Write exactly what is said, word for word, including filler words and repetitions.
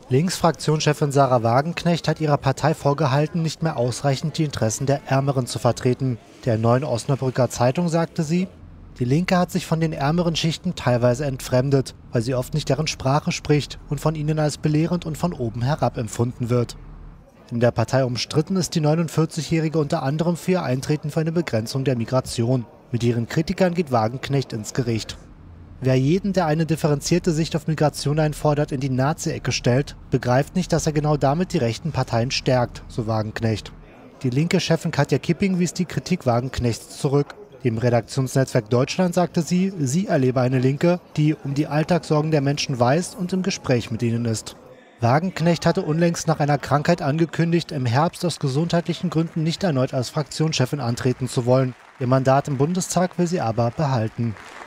Linksfraktionschefin Sarah Wagenknecht hat ihrer Partei vorgehalten, nicht mehr ausreichend die Interessen der Ärmeren zu vertreten. Der Neuen Osnabrücker Zeitung sagte sie, die Linke hat sich von den ärmeren Schichten teilweise entfremdet, weil sie oft nicht deren Sprache spricht und von ihnen als belehrend und von oben herab empfunden wird. In der Partei umstritten ist die neunundvierzigjährige unter anderem für ihr Eintreten für eine Begrenzung der Migration. Mit ihren Kritikern geht Wagenknecht ins Gericht. Wer jeden, der eine differenzierte Sicht auf Migration einfordert, in die Nazi-Ecke stellt, begreift nicht, dass er genau damit die rechten Parteien stärkt, so Wagenknecht. Die linke Chefin Katja Kipping wies die Kritik Wagenknechts zurück. Dem Redaktionsnetzwerk Deutschland sagte sie, sie erlebe eine Linke, die um die Alltagssorgen der Menschen weiß und im Gespräch mit ihnen ist. Wagenknecht hatte unlängst nach einer Krankheit angekündigt, im Herbst aus gesundheitlichen Gründen nicht erneut als Fraktionschefin antreten zu wollen. Ihr Mandat im Bundestag will sie aber behalten.